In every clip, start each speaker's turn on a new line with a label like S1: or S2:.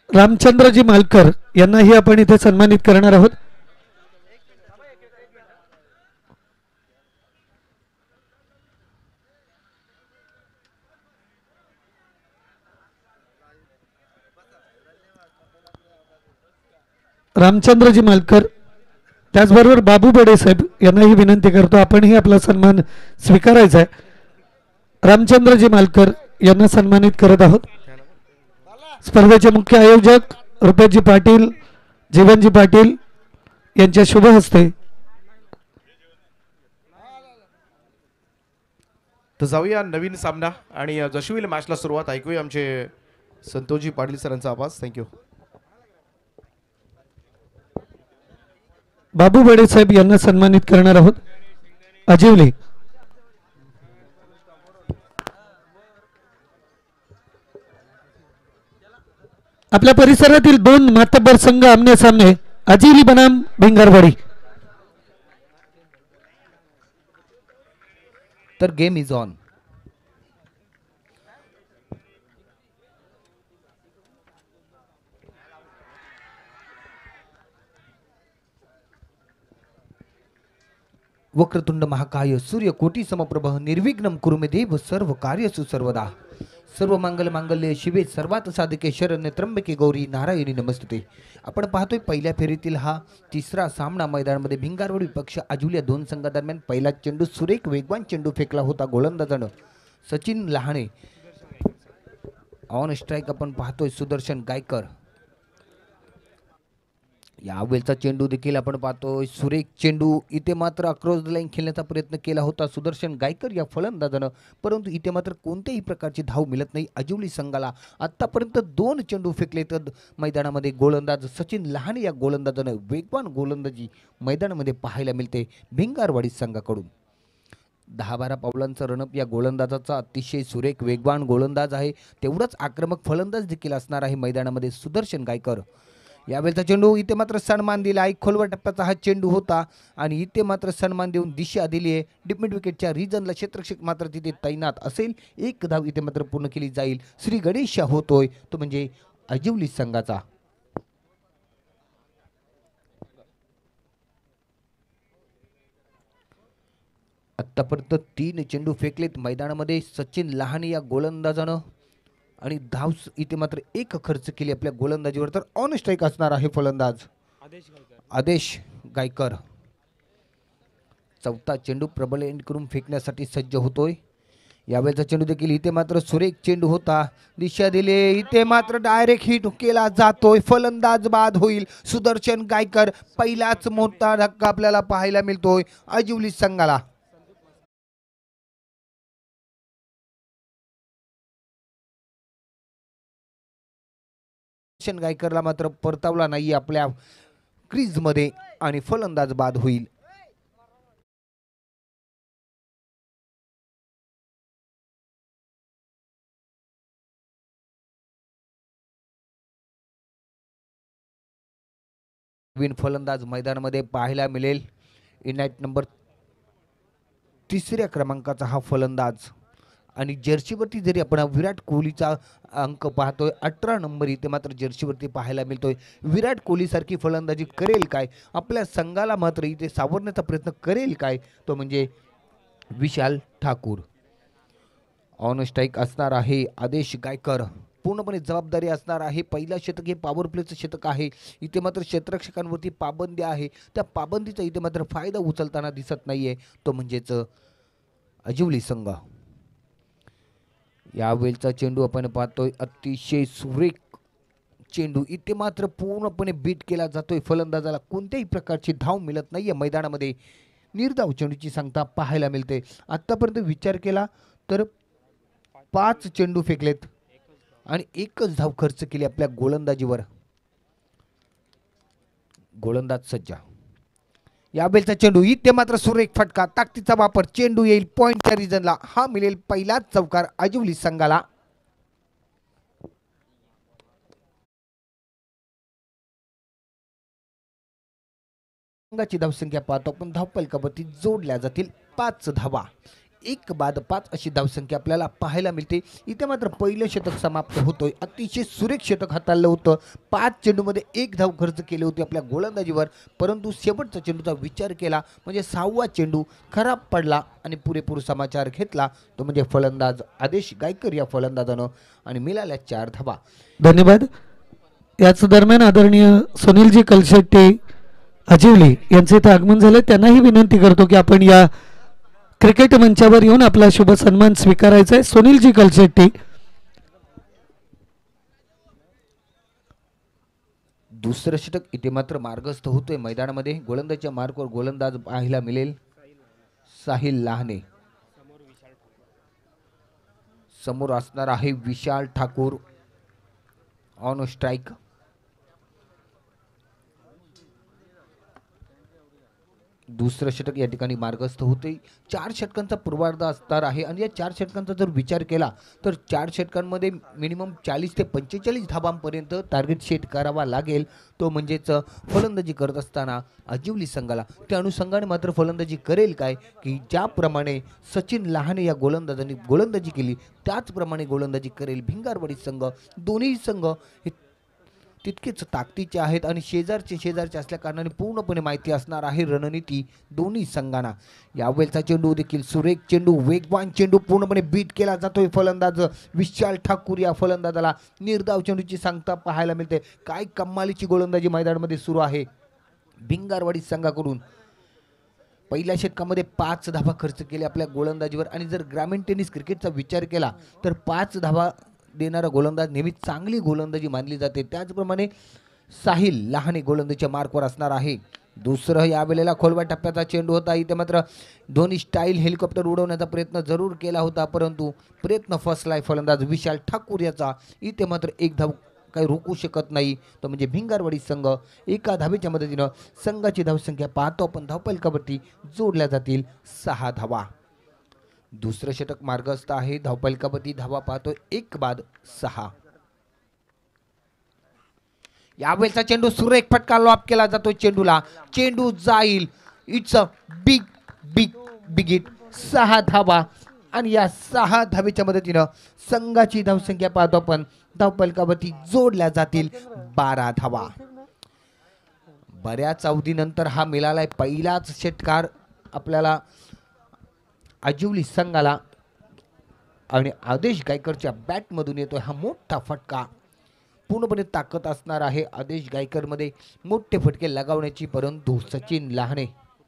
S1: रामचंद्रजी मालकर यांनाही आपण इथे सन्मानित करणार आहोत। रामचंद्रजी मालकर त्याचबरोबर बाबू बडे साहेब यांनाही विनंती करतो आपणही आपला सन्मान स्वीकारायचा आहे। रामचंद्रजी मालकर यांना सन्मानित करत आहोत। स्पर्धेचे मुख्य आयोजक रुपेशजी पाटील, जीवनजी पाटील यांच्या शुभ हस्ते।
S2: तर जाऊया नवीन सामना आणि जशी होईल मॅचला सुरुवात ऐकूया आमचे संतोषजी पाटील सरांचा आवाज। थँक्यू।
S1: बाबू बडे साहेब यांना सन्मानित करणार आहोत। अजिवले आपल्या परिसरातील दोन मातब्बर संघ आमने सामने अजिवली बनाम भिंगारवाडी।
S3: तर गेम इज ऑन। वक्रतुंड महाकाय सूर्यकोटी समप्रभ निर्विघ्नं कुरु मे देव सर्व कार्यसु सर्वदा। सर्व मंगल मांगल्ये शिवे सर्वात साधिके शरण्य त्र्यंबके गौरी नारायणी नमस्तुते। आपण पाहतोय पहिल्या फेरीतील हा तिसरा सामना मैदानामध्ये भिंगारवाडी पक्ष अजिवली दोन संघादरम्यान पहिला चेंडू सुरेख वेगवान चेंडू फेकला होता गोलंदाजानं सचिन लहाणे। ऑन स्ट्राइक आपण पाहतोय सुदर्शन गायकर। यावेळचा चेंडू देखील आपण पाहतोय सुरेख चेंडू इथे मात्र अक्रॉस द लाईन खेळण्याचा प्रयत्न केला होता सुदर्शन गायकर या फलंदाजानं, परंतु इथे मात्र कोणत्याही प्रकारची धाव मिळत नाही अजिवली संघाला। आतापर्यंत दोन चेंडू फेकले तर मैदानामध्ये गोलंदाज सचिन लहाने या गोलंदाजानं वेगवान गोलंदाजी मैदानामध्ये पाहायला मिळते भिंगारवाडी संघाकडून। 10-12 पावलांचा रणप या गोलंदाजाचा अतिशय सुरेख वेगवान गोलंदाज आहे, तेवढाच आक्रमक फलंदाज देखील असणार आहे मैदानामध्ये सुदर्शन गायकर। यावेळचा चेंडू इथे मात्र सन्मान दिला आहे, खोलवर टप्प्याचा हा चेंडू होता आणि इथे मात्र सन्मान देऊन दिशा दिली आहे डिप मिड विकेटच्या रिजनला। क्षेत्ररक्षक मात्र तिथे तैनात असेल, एक धाव इथे मात्र पूर्ण केली जाईल। श्री गणेश होतोय तो म्हणजे अजिवली संघाचा। आतापर्यंत 3 चेंडू फेकलेत मैदानामध्ये सचिन लहाने या गोलंदाजानं आणि धाव इथे मात्र एक खर्च केली आपल्या गोलंदाजीवर। तर ऑन स्ट्राइक असणार आहे फलंदाज आदेश गायकर। चौथा चेंडू प्रबल एंड करून फेकण्यासाठी सज्ज होतोय। यावेळचा चेंडू देखील इथे मात्र सुरेख चेंडू होता, दिशा दिले इथे मात्र डायरेक्ट हिट केला जातोय, फलंदाज बाद होईल सुदर्शन गायकर। पहिलाच मोठा धक्का आपल्याला पाहायला मिळतोय अजिवली संघाला। गायकरला मात्र परतावला नाही आपल्या क्रीज मध्ये आणि फलंदाज बाद होईल। नवीन फलंदाज मैदानामध्ये पाहायला मिळेल। इनायत नंबर 3 क्रमांकाचा हा फलंदाज आणि जर्सीवरती जरी आपण विराट कोहलीचा अंक पाहतोय 18 नंबर इथे मात्र जर्सीवरती पाहायला मिळतोय। विराट कोहली सारखी फलंदाजी करेल काय, आपल्या संघाला मात्र इथे सावरण्याचा प्रयत्न करेल काय, तो म्हणजे विशाल ठाकूर। ऑन स्ट्राइक असणार आहे आदेश गायकर, पूर्णपणे जबाबदारी असणार आहे। पहिला शतक हे पॉवर प्लेचं शतक आहे, इथे मात्र क्षेत्ररक्षकांवरती पाबंदी आहे, त्या पाबंदीचा इथे मात्र फायदा उचलताना दिसत नाहीये तो म्हणजेच अजिवली संघ। यावेळचा चेंडू आपण पाहतोय अतिशय सुरेख चेंडू इथे मात्र पूर्णपणे बीट केला जातोय, फलंदाजाला कोणत्याही प्रकारची धाव मिळत नाहीये मैदानामध्ये। निर्धाव चेंडूची संख्या पाहायला मिळते। आतापर्यंत विचार केला तर 5 चेंडू फेकलेत आणि एकच धाव खर्च केली आपल्या गोलंदाजीवर। गोलंदाज सज्ज। यावेळचा चेंडू इथे मात्र सुरेख फटका, ताकदीचा वापर, चेंडू येईल पॉइंटच्या रिजनला, हा मिळेल पहिलाच चौकार अजिवली संघाला। संघाची धावसंख्या पाहतो आपण, धावफलकावरती जोडल्या जातील 5 धावा। एक बाद 5 अशी धावसंख्या आपल्याला पाहायला मिळते. इथे मात्र पहिलं शतक समाप्त होतोय. अतिशय सुरेख शतक हाताळलं होतं. 5 चेंडूमध्ये 1 धाव खर्च केली होती आपल्या गोलंदाजीवर, परंतु शेवटचा चेंडूचा विचार केला म्हणजे 6वा चेंडू खराब पडला आणि पुरेपूर समाचार घेतला तो म्हणजे फलंदाज आदेश गायकर या फलंदाजानं आणि मिळाल्या 4 धावा.
S1: धन्यवाद. याच दरम्यान आदरणीय सुनीलजी कलशेट्टी अजिवली यांचे इथे आगमन झाले. त्यांनाही विनंती करतो की आपण या क्रिकेट मंचावर येऊन आपला शुभ सन्मान स्वीकारायचा आहे. सुनीलजी कलशेट्टी.
S3: दुसरं षटक इथे मात्र मार्गस्थ होतोय मैदानामध्ये. गोलंदाजच्या मार्कवर गोलंदाज पाहायला मिळेल साहिल लहाने. समोर असणार आहे विशाल ठाकूर ऑन स्ट्राइक. दुसरं षटक या ठिकाणी मार्गस्थ होते. 4 षटकांचा पूर्वार्ध असणार आहे आणि या 4 षटकांचा जर विचार केला तर 4 षटकांमध्ये मिनिमम 40 ते 45 धावांपर्यंत टार्गेट सेट करावा लागेल. तो म्हणजेच फलंदाजी करत असताना अजिवली संघाला त्या अनुषंगाने मात्र फलंदाजी करेल काय की ज्याप्रमाणे सचिन लहाने या गोलंदाजांनी गोलंदाजी केली त्याचप्रमाणे गोलंदाजी करेल भिंगारवाडी संघ. दोन्ही संघ हे तितकेच ताकदीचे आहेत आणि शेजारचे असल्या कारणाने पूर्णपणे माहिती असणार आहे रणनीती दोन्ही संघांना. यावेळचा चेंडू देखील सुरेख चेंडू, वेगवान चेंडू पूर्णपणे बीट केला जातोय. फलंदाज विशाल ठाकूर या फलंदाजाला निर्धाव चेंडूची सांगता पाहायला मिळते. काय कमालीची गोलंदाजी मैदानामध्ये सुरू आहे भिंगारवाडी संघाकडून. पहिल्या षटकामध्ये 5 धावा खर्च केले आपल्या गोलंदाजीवर आणि जर ग्रामीण टेनिस क्रिकेटचा विचार केला तर 5 धावा देणारा गोलंदाज नेहमी चांगली गोलंदाजी मानली जाते. त्याचप्रमाणे साहिल लहाने गोलंदाजीच्या मार्कवर असणार आहे. दुसरं यावेळेला खोलवा टप्प्याचा चेंडू होता. इथे मात्र धोनी स्टाईल हेलिकॉप्टर उडवण्याचा प्रयत्न जरूर केला होता परंतु प्रयत्न फसलाय फलंदाज विशाल ठाकूर याचा. इथे मात्र 1 धाव काही रोखू शकत नाही तो म्हणजे भिंगारवाडी संघ. एका धावेच्या मदतीनं संघाची धावसंख्या पाहतो आपण धावपलकावरती जोडल्या जातील 6 धावा. दुसरं षटक मार्गस्थ आहे. धावपलकावरती धावा पाहतोय 1 बाद 6. यावेळचा चेंडू सुरेख फटका लॉप केला जातो चेंडूला. चेंडू जाईल. It's a big big big hit. 6 धावा आणि या 6 धावेच्या मदतीनं संघाची धावसंख्या पाहतो आपण धावपलकावरती जोडल्या जातील 12 धावा. बऱ्याच अवधीनंतर हा मिळालाय पहिलाच षटकार आपल्याला अजिवली संघाला आणि आदेश गायकरच्या बॅटमधून येतोय हा मोठा फटका. पूर्णपणे ताकद असणार आहे आदेश गायकरमध्ये मोठे फटके लगावण्याची परंतु सचिन लहाने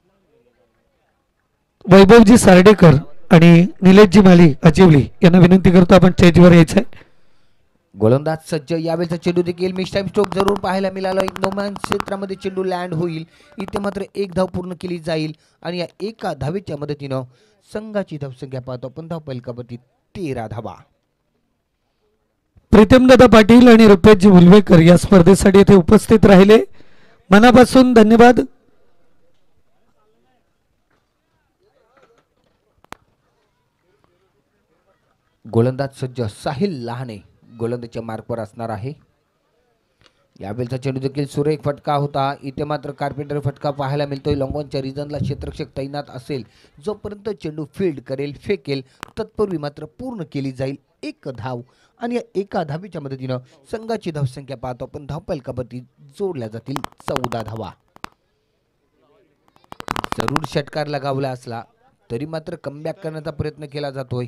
S1: वैभवजी सार्डेकर आणि निलेशजी माली अजिवली यांना विनंती करतो आपण स्टेजवर यायचं आहे.
S3: गोलंदाज सज्ज. यावेळेचा चेंडू देखील मिस टाइम स्ट्रोक जरूर पाहायला मिळाला. नोमॅन क्षेत्रामध्ये चेंडू लँड होईल. इथे मात्र 1 धाव पूर्ण केली जाईल आणि या एका धावेच्या मदतीनं संघाची धावसंख्या पाहतो आपण धावपलकावरती 13 धावा.
S1: प्रीतमदादा पाटील आणि रुपेशजी उलवेकर या स्पर्धेसाठी येथे उपस्थित राहिले मनापासून धन्यवाद.
S3: गोलंदाज सज्ज साहिल लहाने गोलंदाजच्या मार्कवर असणार आहे. यावेळचा चेंडू देखील सुरेख फटका होता. इथे मात्र कार्पेंटर फटका पाहायला मिळतोय. लॉंगॉनच्या रिजनला क्षेत्ररक्षक तैनात असेल. जोपर्यंत चेंडू फील्ड करेल फेकेल तत्पूर्वी मात्र पूर्ण केली जाईल 1 धाव आणि या एका धावेच्या मदतीनं संघाची धावसंख्या पाहतो आपण धावपलकावरती जोडल्या जातील 14 धावा. जरूर षटकार लगावला असला तरी मात्र कमबॅक करण्याचा प्रयत्न केला जातोय.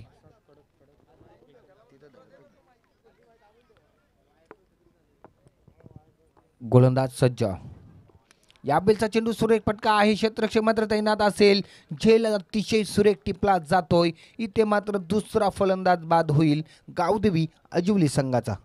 S3: गोलंदाज सज्ज. यावेळचा चेंडू सुरेख फटका आहे. क्षेत्ररक्षक मात्र तैनात असेल. झेल अतिशय सुरेख टिपला जातोय. इथे मात्र दुसरा फलंदाज बाद होईल गावदेवी अजिवली संघाचा.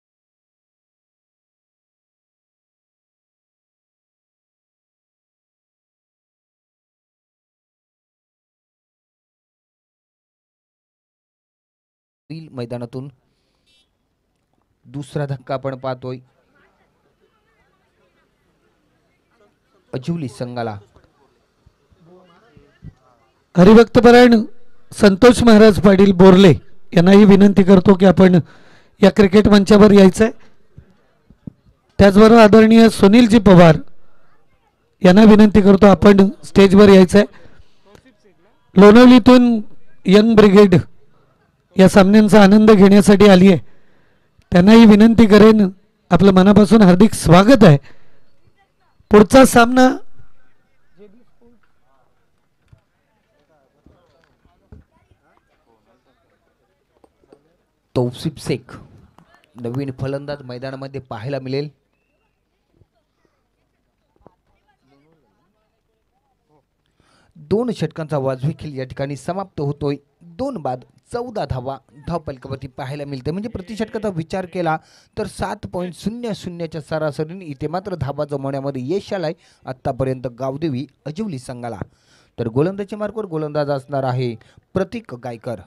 S3: मैदानातून दुसरा धक्का आपण पाहतोय अजिवली संघाला.
S1: हरिभक्तपरायण संतोष महाराज पाटील बोरले यांनाही विनंती करतो की आपण या क्रिकेट मंचावर यायचं आहे. त्याचबरोबर आदरणीय सुनीलजी पवार यांना विनंती करतो आपण स्टेजवर यायचं आहे. लोणवलीतून यंग ब्रिगेड या सामन्यांचा आनंद घेण्यासाठी आली आहे त्यांनाही विनंती करेन, आपलं मनापासून हार्दिक स्वागत आहे. पुढचा सामना
S3: तौसिफ शेख नवीन फलंदाज मैदानामध्ये पाहायला मिळेल. दोन षटकांचा वाजवी खेळ या ठिकाणी समाप्त होतोय. 2 बाद 14 धावा धावफलकावरती पाहायला मिळते. म्हणजे प्रति षटकाचा विचार केला तर 7.00च्या सरासरीने इथे मात्र धावा जमवण्यामध्ये यश आलाय आतापर्यंत गावदेवी अजिवली संघाला. तर गोलंदाजी मार्कवर गोलंदाज असणार आहे प्रतीक गायकर.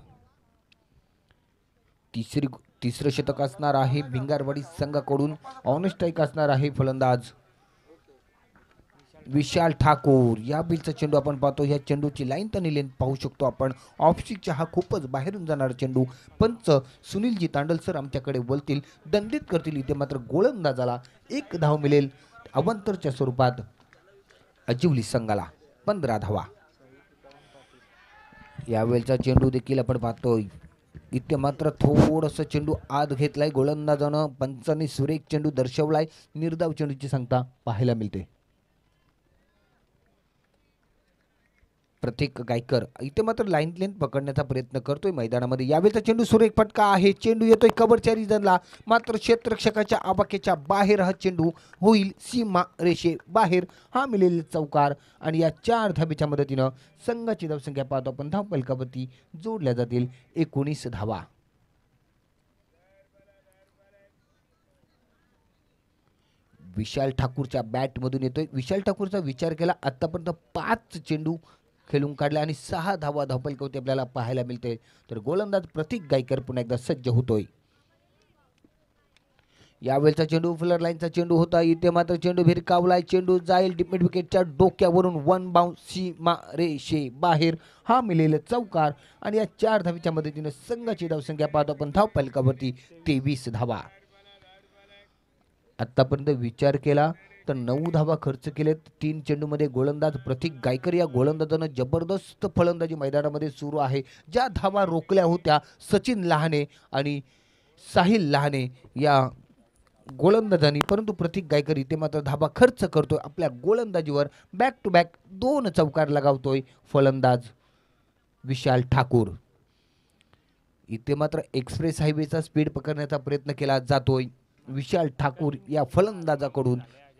S3: तिसरं षटक असणार आहे भिंगारवाडी संघाकडून. ऑन स्ट्राईक असणार आहे फलंदाज विशाल ठाकूर. या बिलचा चेंडू आपण पाहतो. या चेंडूची लाईन आणि लेंथ पाहू शकतो आपण. ऑफस्टिकचा हा खूपच बाहेरून जाणारा चेंडू. पंच सुनीलजी तांडल सर आमच्याकडे बोलतील, दंडित करतील. इथे मात्र गोलंदाजाला 1 धाव मिळेल अवांतरच्या स्वरूपात अजिवली संघाला 15 धावा. यावेळचा चेंडू देखील आपण पाहतोय. इथे मात्र थोडंसं चेंडू आत घेतलाय गोलंदाजानं. पंचांनी सुरेख चेंडू दर्शवलाय. निर्धाव चेंडूची संख्या पाहायला मिळते. प्रतीक गायकर इथे मात्र लाईन लेंथ पकडण्याचा प्रयत्न करतोय मैदानामध्ये. यावेळेचा चेंडू सुरेख फटका आहे. चेंडू येतोय कव्हरच्या रिजनला, मात्र क्षेत्ररक्षकाच्या आबाक्याच्या बाहेर हा चेंडू होईल सीमा रेषे बाहेर. हा मिळेल चौकार आणि या 4 धाबेच्या मदतीनं संघाची धावसंख्या पाहतो आपण धावफलकावरती जोडल्या जातील 19 धावा. विशाल ठाकूरच्या बॅटमधून येतोय. विशाल ठाकूरचा विचार केला आतापर्यंत 5 चेंडू खेळून काढले आणि 6 धावा धावफलकावरती आपल्याला पाहायला मिळते. तर गोलंदाज प्रतीक गायकर पुन्हा एकदा सज्ज होतोय. यावेळचा चेंडू फुलर लाईनचा चेंडू होता. इथे मात्र चेंडू भिरकावलाय. चेंडू जाईल डिप विकेटच्या डोक्यावरून 1 बाउंस सीमा रेषे बाहेर. हा मिळेल चौकार आणि या 4 धावीच्या मदतीने संघाची धावसंख्या पाहतो आपण धावफलकावरती 23 धावा. आतापर्यंत विचार केला तर 9 धावा खर्च केलेत 3 चेंडूमध्ये. गोलंदाज प्रतीक गायकर या गोलंदाजानं जबरदस्त फलंदाजी मैदानामध्ये सुरू आहे. ज्या धावा रोखल्या होत्या सचिन लहाने आणि साहिल लहाने या गोलंदाजांनी, परंतु प्रतीक गायकर इथे मात्र धावा खर्च करतोय. आपल्या गोलंदाजीवर बॅक टू बॅक 2 चौकार लगावतोय फलंदाज विशाल ठाकूर. इथे मात्र एक्सप्रेस हायवेचा स्पीड पकडण्याचा प्रयत्न केला जातोय विशाल ठाकूर या फलंदाजाकडून.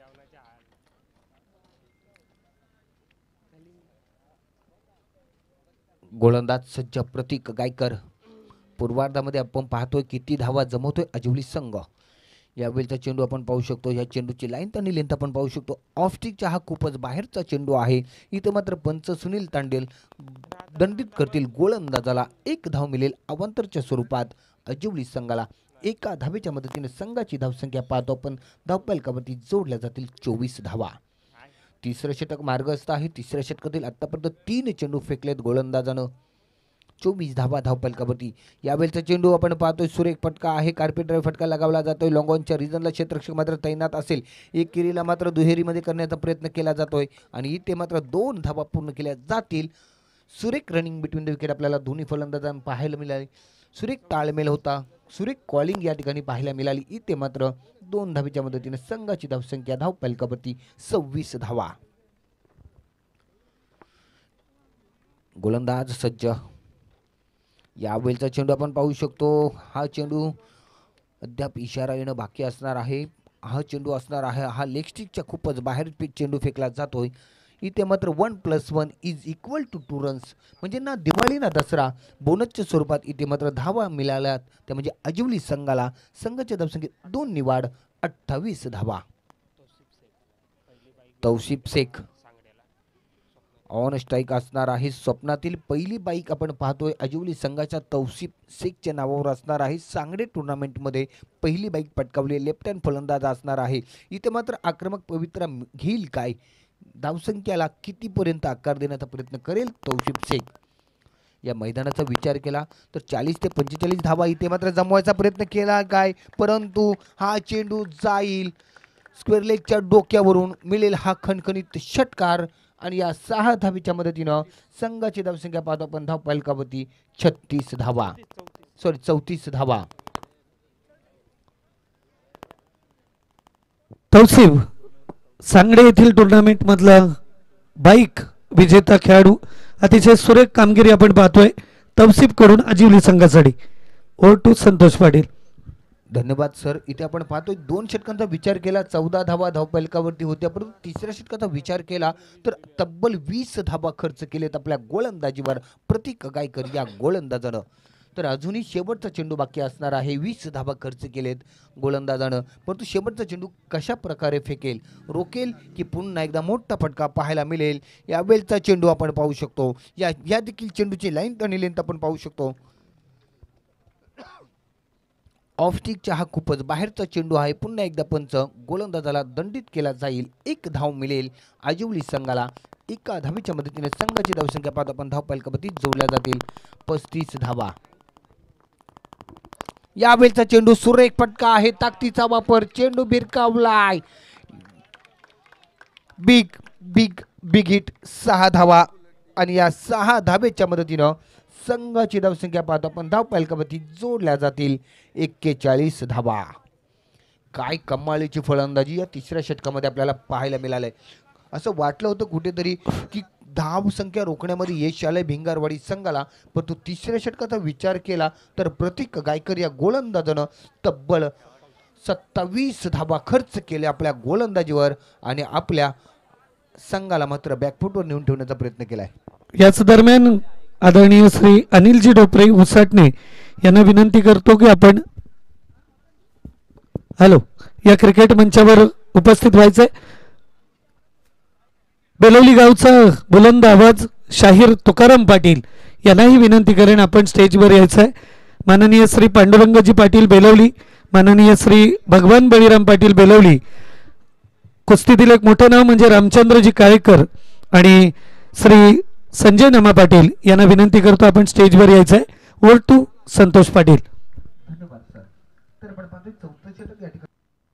S3: गोलंदाज सज्ज प्रतीक गायकर. पूर्वार्धामध्ये आपण पाहतोय किती धावा जमवतोय अजिवली संघ. यावेळचा चेंडू आपण पाहू शकतो. या चेंडूची लाईन आणि लेंथ आपण पाहू शकतो. ऑफस्टिकचा हा खूपच बाहेरचा चेंडू आहे. इथे मात्र पंच सुनील तांडेल दंडित करतील. गोलंदाजाला 1 धाव मिळेल अवांतरच्या स्वरूपात अजिवली संघाला. 1 धावेच्या मदतीने संघाची धावसंख्या पाहतो आपण धावफलकावरती जोडल्या जातील 24 धावा. तिसरं षटक मार्गस्थ आहे. तिसऱ्या षटकातील आतापर्यंत 3 चेंडू फेकलेत गोलंदाजानं. 24 धावा धावफलकावरती. यावेळचा चेंडू आपण पाहतोय सुरेख फटका आहे. कार्पेट ड्राईव्ह फटका लगावला जातोय. लॉंगॉनच्या रिजनला क्षेत्ररक्षक मात्र तैनात असेल. एकेरीला मात्र दुहेरीमध्ये करण्याचा प्रयत्न केला जातोय आणि इथे मात्र 2 धावा पूर्ण केल्या जातील. सुरेख रनिंग बिटवीन द विकेट आपल्याला दोन्ही फलंदाजांना पाहायला मिळाले. सुरेख ताळमेल होता. सुरेख कॉलिंग या ठिकाणी पाहायला मिळाली. इथे मात्र 2 धावेच्या मदतीने संघाची धावसंख्या धावफलकावरती 26 धावा. गोलंदाज सज्ज. यावेळचा चेंडू आपण पाहू शकतो. हा चेंडू अद्याप इशारा येणं बाकी असणार आहे. हा चेंडू असणार आहे. हा लेग स्टिकच्या खूपच बाहेर चेंडू फेकला जातोय. इथे मात्र 1+1 इज इक्वल टू 2 रन्स. म्हणजे ना दिवाळी ना दसरा बोनसच्या स्वरूपात इथे मात्र धावा मिळाल्यात. त्या म्हणजे अजिवली संघाला. संघाच्या धावसंख्येत 2 निवाड 28 धावा. तौसिफ शेख ऑन स्ट्राईक असणार आहे. स्वप्नातील पहिली बाईक आपण पाहतोय अजिवली संघाच्या तौसिफ शेखच्या नावावर असणार आहे. सांगडे टुर्नामेंटमध्ये पहिली बाईक पटकावली लेफ्ट हँड फलंदाज असणार आहे. इथे मात्र आक्रमक पवित्रा घेईल काय, धावसंख्याला कितीपर्यंत आकार देण्याचा प्रयत्न करेल तौसिफ शेख. या मैदानाचा विचार केला तर 40 ते 45 धावा इथे मात्र जमवायचा प्रयत्न केला काय, परंतु हा चेंडू जाईल स्क्वेअर लेगच्या डोक्यावरून. मिळेल हा खणखणीत षटकार आणि या 6 धावेच्या मदतीनं संघाची धावसंख्या पाहतो आपण धावफलकावरती 36 धावा, 34 धावा.
S1: तौसिफ सांगडे येथील टुर्नामेंट मधला बाईक विजेता खेळाडू, अतिशय सुरेख कामगिरी आपण पाहतोय तौसिफ कडून आजिवली संघासाठी. Over to Santosh Patil.
S3: धन्यवाद सर. इथे आपण पाहतोय 2 षटकांचा विचार केला 14 धावा धावफलकावरती होत्या, परंतु तिसऱ्या षटकाचा विचार केला तर तब्बल 20 धावा खर्च केलेत आपल्या गोलंदाजीवर प्रतीक गायकर या गोलंदाजानं. तर अजूनही शेवटचा चेंडू बाकी असणार आहे. 20 धावा खर्च केलेत गोलंदाजानं, परंतु शेवटचा चेंडू कशा प्रकारे फेकेल, रोकेल की पुन्हा एकदा मोठा फटका पाहायला मिळेल. यावेळचा चेंडू आपण पाहू शकतो. या देखील चेंडूची लाईन आणि लेंथ आपण पाहू शकतो. ऑफस्टिकचा हा खूपच बाहेरचा चेंडू आहे. पुन्हा एकदा पंच गोलंदाजाला दंडित केला जाईल. 1 धाव मिळेल आजिवली संघाला. एका धावेच्या मदतीने संघाची धावसंख्या पाहतो आपण धावफलकावरती जोडल्या जातील 35 धावा. यावेळचा चेंडू सुरेख फटका आहे. ताकदीचा वापर, चेंडू भिरकावलाय. बिग बिग बिग हिट 6 धावा आणि या 6 धावेच्या मदतीनं संघाची धावसंख्या पाहतो आपण धावफलकावरती जोडल्या जातील 41 धावा. काय कमालीची फलंदाजी या तिसऱ्या षटकामध्ये आपल्याला पाहायला मिळालंय. असं वाटलं होतं कुठेतरी की धाव संख्या रोखण्यामध्ये यश आलंय भिंगारवाडी संघाला, परंतु तिसऱ्या षटकाचा विचार केला तर प्रतीक गायकर या गोलंदाजानं तब्बल 27 धावा खर्च केले आपल्या गोलंदाजीवर आणि आपल्या संघाला मात्र बॅकफुटवर नेऊन ठेवण्याचा प्रयत्न केलाय.
S1: याच दरम्यान आदरणीय श्री अनिलजी डोपरे उसाटणे यांना विनंती करतो की आपण या क्रिकेट मंचावर उपस्थित व्हायचंय. बेलवली गावचा बुलंद आवाज शाहीर तुकाराम पाटील यांनाही विनंती करेन आपण स्टेजवर यायचं आहे. माननीय श्री पांडुरंगजी पाटील बेलवली, माननीय श्री भगवान बळीराम पाटील बेलवली, कुस्तीतील एक मोठं नाव म्हणजे रामचंद्रजी काळेकर आणि श्री संजय नमा पाटील यांना विनंती करतो आपण स्टेजवर यायचं आहे. Over to Santosh Patil.
S3: धन्यवाद सर. तर आपण पाहतोय चौथं षटक या ठिकाणी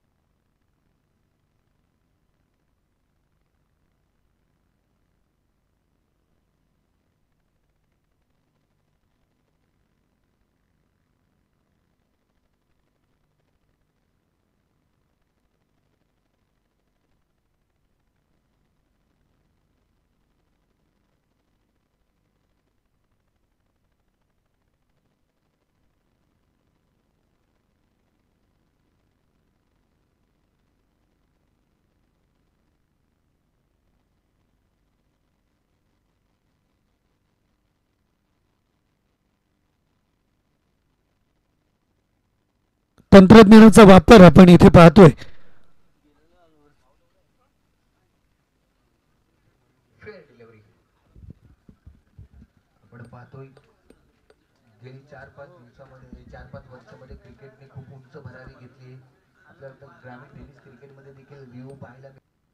S1: तंत्रज्ञानाचा वापर आपण इथे पाहतोय.
S3: आपण पाहतोय गेली 4-5 दिवसामध्ये 4-5 वर्षामध्ये क्रिकेटने खूप उंच भरारी घेतली. आपल्याला ग्रामीण टेनिस क्रिकेटमध्ये देखील व्ह्यू पाहायला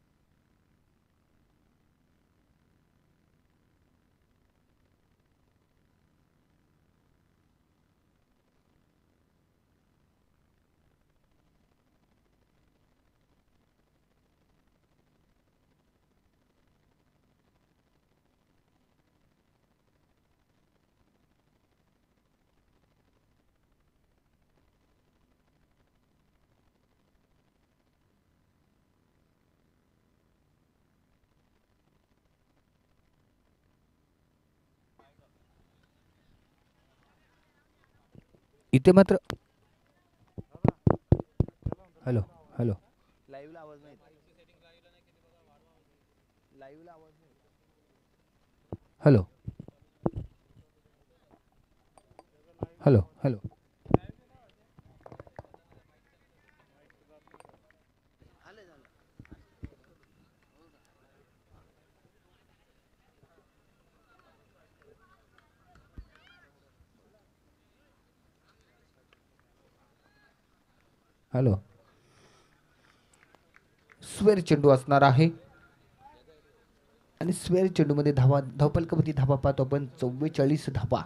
S3: इथे मात्र हॅलो हॅलो लाईव्हला आवाज नाही. लाईव्हला आवाज नाही. Hello hello hello hello. स्वेर चेंडू असणार आहे आणि स्वेर चेंडूमध्ये धावफलकावरती धावा पाहतो आपण 44 धावा.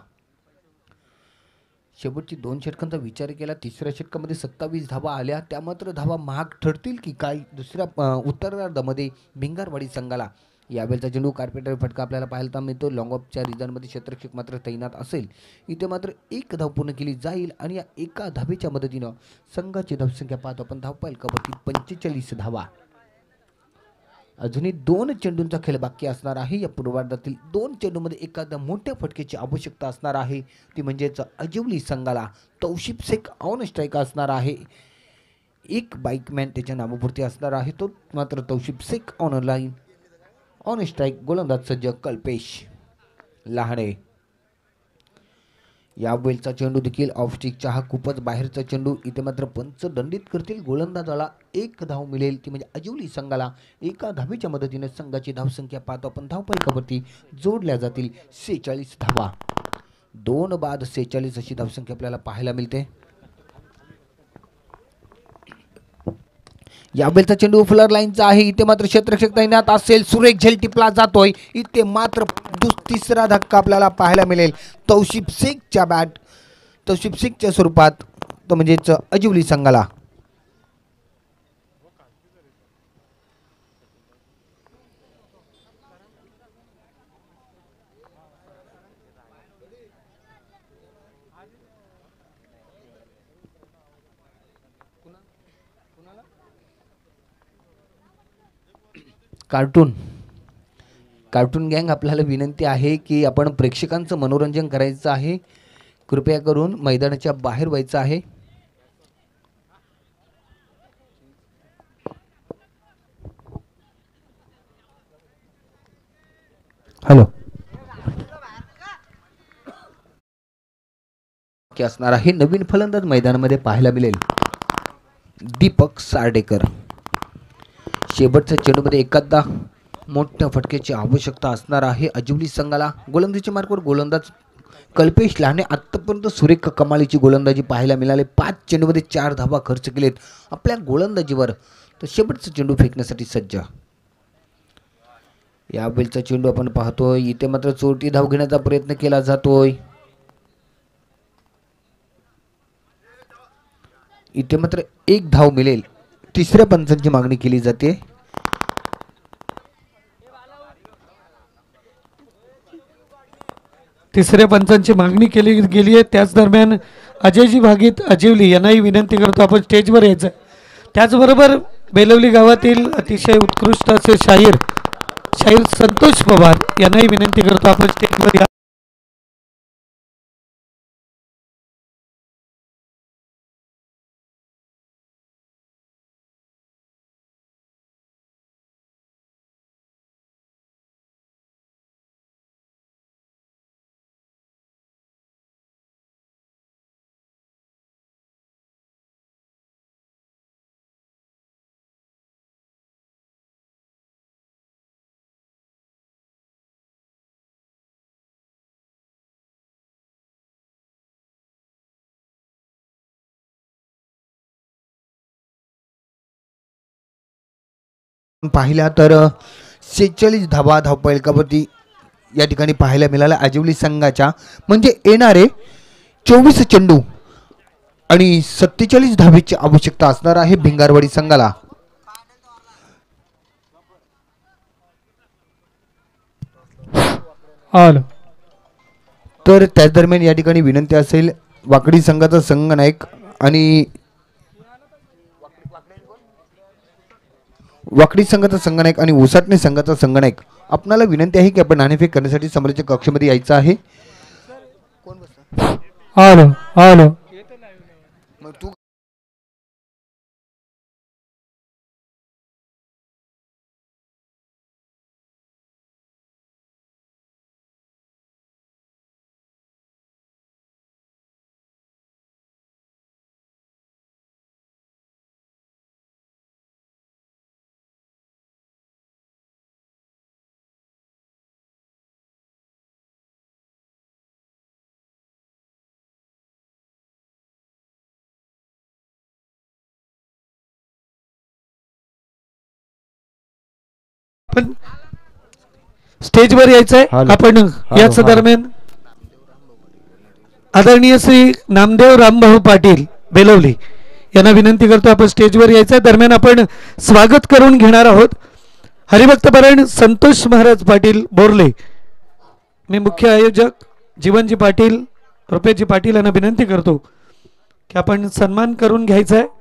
S3: शेवटची 2 षटकांचा विचार केला तिसऱ्या षटकामध्ये 27 धावा आल्या. त्या मात्र धावा महाग ठरतील की काय दुसऱ्या उत्तरार्धामध्ये भिंगारवाडी संघाला यावेळचा चेंडू कार्पेटर फटका आपल्याला पाहायला मिळतो. लॉंग ऑफच्या रिझनमध्ये क्षेत्ररक्षक मात्र तैनात असेल. इथे मात्र एक धाव पूर्ण केली जाईल आणि या एका धावेच्या मदतीनं संघाची धावसंख्या पाहतो आपण. धाव पाहिल कबड्डी 45 धावा. अजूनही 2 चेंडूंचा खेळ बाकी असणार आहे. या पूर्वार्धातील 2 चेंडूमध्ये एखाद्या मोठ्या फटकेची आवश्यकता असणार आहे. ती म्हणजेच अजिवली संघाला तौशिफ शेख ऑन स्ट्राईक असणार आहे. एक बाईकमॅन त्याच्या नावापुरती असणार आहे. तो मात्र Tausif Shaikh on line on strike. गोलंदाज सज्ज कल्पेश लहाणे. या वेळचा चेंडू देखील ऑफ स्टिकचा हा खूपच बाहेरचा चेंडू. इथे मात्र पंच दंडित करतील. गोलंदाजाला एक धाव मिळेल. ती म्हणजे अजिवली संघाला एका धावेच्या मदतीने संघाची धावसंख्या पाहतो आपण. धावफलकावरती जोडल्या जातील 46 धावा. 2 बाद 46 अशी धावसंख्या आपल्याला पाहायला मिळते. या बेलचा चेंडू फ्लर लाईनचा आहे. इथे मात्र क्षेत्ररक्षक तैनात असेल. सुरेख झेल टिपला जातोय. इथे मात्र तिसरा धक्का आपल्याला पाहायला मिळेल. तौशिफ शेखच्या बॅट तौशिफ शेखच्या स्वरूपात तो म्हणजेच अजिवली संघाला. कार्टून गँग आपल्याला विनंती आहे की आपण प्रेक्षकांचं मनोरंजन करायचं आहे. कृपया करून मैदानाच्या बाहेर व्हायचं आहे. हॅलो असणार आहे. नवीन फलंदाज मैदानामध्ये पाहायला मिळेल दीपक सार्डेकर. शेवटच्या चेंडूमध्ये एखादा मोठ्या फटक्याची आवश्यकता असणार आहे अजिवली संघाला. गोलंदाजीच्या मार्गावर गोलंदाज कल्पेश लहाने आत्तापर्यंत सुरेख कमालीची गोलंदाजी पाहायला मिळाले. 5 चेंडूमध्ये 4 धावा खर्च केलेत आपल्या गोलंदाजीवर. तर शेवटचा चेंडू फेकण्यासाठी सज्ज. या वेळचा चेंडू आपण पाहतोय. इथे मात्र चोरटी धाव घेण्याचा प्रयत्न केला जातोय. इथे मात्र एक धाव मिळेल. तिसऱ्या पंचांची मागणी केली जाते.
S1: तिसऱ्या पंचांची मागणी केली गेली आहे. त्याच दरम्यान अजयजी भागीत अजिवली यांनाही विनंती करतो आपण स्टेजवर यायचं. त्याचबरोबर बेलवली गावातील अतिशय उत्कृष्ट असे शाहीर संतोष पवार यांनाही विनंती करतो आपण स्टेजवर या.
S3: पाहिला तर 46 धावा धावपळीकावरती या ठिकाणी पाहायला मिळाला अजिवली संघाच्या. म्हणजे येणारे 24 चेंडू आणि 47 धावेची आवश्यकता असणार आहे भिंगारवाडी संघाला. तर त्याच दरम्यान या ठिकाणी विनंती असेल वाकडी संघाचा संघनायक आणि वाकडी संघाचा संघनायक आणि उसाटणे संघाचा संघनायक आपणाला विनंती आहे की आपण नाणेफेक करण्यासाठी समोरच्या कक्षामध्ये यायचं आहे.
S1: आलो
S3: मग तू
S1: पण स्टेजवर यायचंय आपण. याच दरम्यान आदरणीय श्री नामदेव रामभाऊ पाटील बेलवली यांना विनंती करतो आपण स्टेजवर यायचंय. दरम्यान आपण स्वागत करून घेणार आहोत हरिभक्तपरायण संतोष महाराज पाटील बोरले, मी मुख्य आयोजक जीवनजी पाटील रुपेशजी पाटील यांना विनंती करतो की आपण सन्मान करून घ्यायचा आहे.